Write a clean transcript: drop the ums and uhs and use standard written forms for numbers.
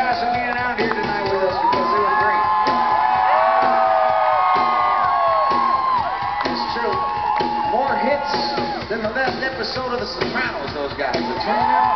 guys for being out here tonight with us because they were great. It's true. More hits than the last episode of The Sopranos, those guys.